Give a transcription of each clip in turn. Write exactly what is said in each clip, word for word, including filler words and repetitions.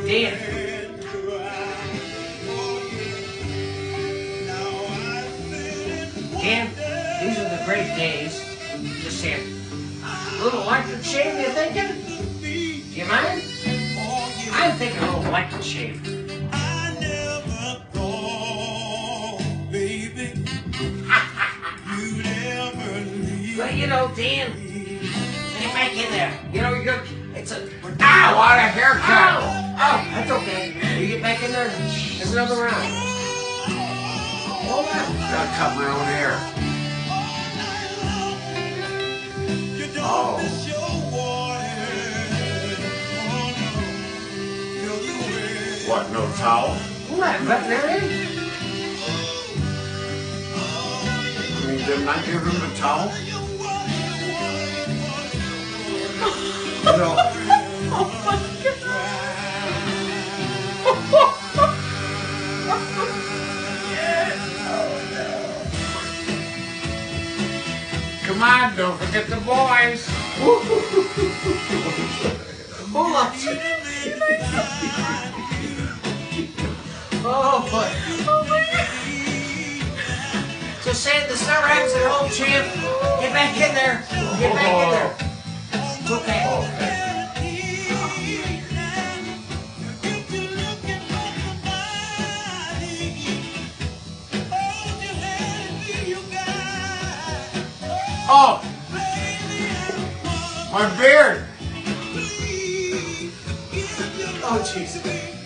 Dan. Dan, these are the great days. Just saying. A little electric shave, you thinking? Do you mind? I'm thinking a little electric shave. Well, you know, Dan, get back in there. You know, you're, it's a, ow, what a haircut. Oh, oh, that's okay. You get back in there, there's another round. Hold on. Gotta cut my own hair. Oh. What, no towel? What, veterinarian? I mean, didn't I give him the towel? You know, Oh my God. come on, don't forget the boys. Hold on. Oh boy. Oh my God. So say the summer happens at home, champ. Get back in there. Get back in there. It's okay. Okay. Oh! My beard! Oh, Jesus.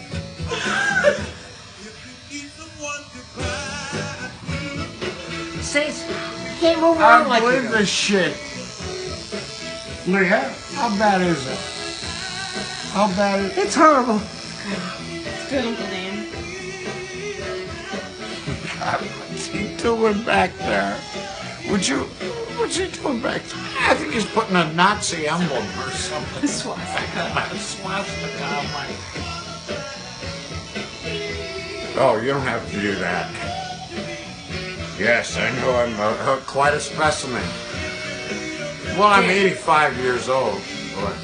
Saints, can't move I around don't like believe you. this shit. Leah, how bad is it? How bad is it? It's horrible. It's good, Uncle Dan. God, what's he doing back there? Would you, what's he doing back there? I think he's putting a Nazi emblem or something. The swastika. A swastika on my... Oh, you don't have to do that. Yes, I know I'm a, a, quite a specimen. Well, I'm eighty-five years old. But...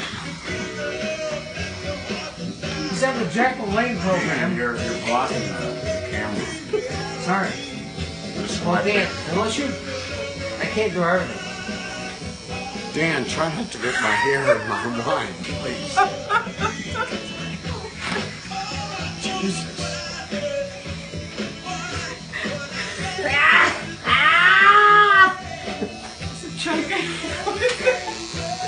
He's on the Jackal Lane program. You're, you're blocking the camera. Sorry. Just Well, let Dan, me- unless you, I can't do everything. Dan, try not to get my hair in my wine, please. Jesus.